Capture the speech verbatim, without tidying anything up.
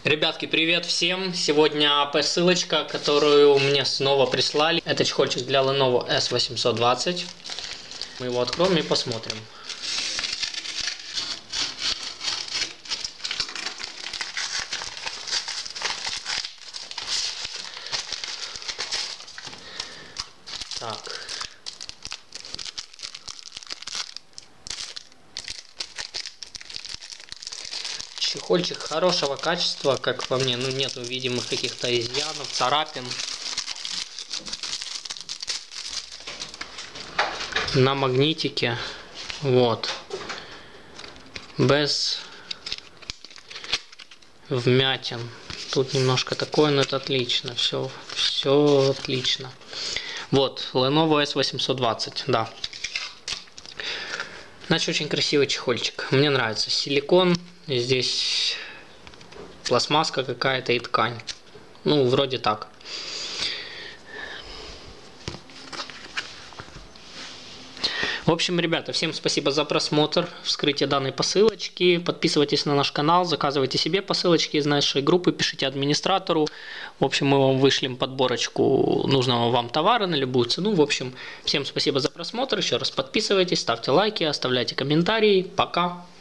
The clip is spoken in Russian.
Ребятки, привет всем! Сегодня посылочка, которую мне снова прислали. Это чехольчик для Lenovo эс восемьсот двадцать. Мы его откроем и посмотрим. Так. Чехольчик хорошего качества, как по мне, ну нету видимых каких-то изъянов, царапин. На магнитике, вот, без вмятин. Тут немножко такое, но это отлично, все, все отлично. Вот, Lenovo эс восемьсот двадцать, да. Значит, очень красивый чехольчик. Мне нравится силикон. Здесь пластмасска какая-то и ткань. Ну, вроде так. В общем, ребята, всем спасибо за просмотр, вскрытие данной посылочки. Подписывайтесь на наш канал, заказывайте себе посылочки из нашей группы, пишите администратору. В общем, мы вам вышлем подборочку нужного вам товара на любую цену. В общем, всем спасибо за просмотр. Еще раз подписывайтесь, ставьте лайки, оставляйте комментарии. Пока!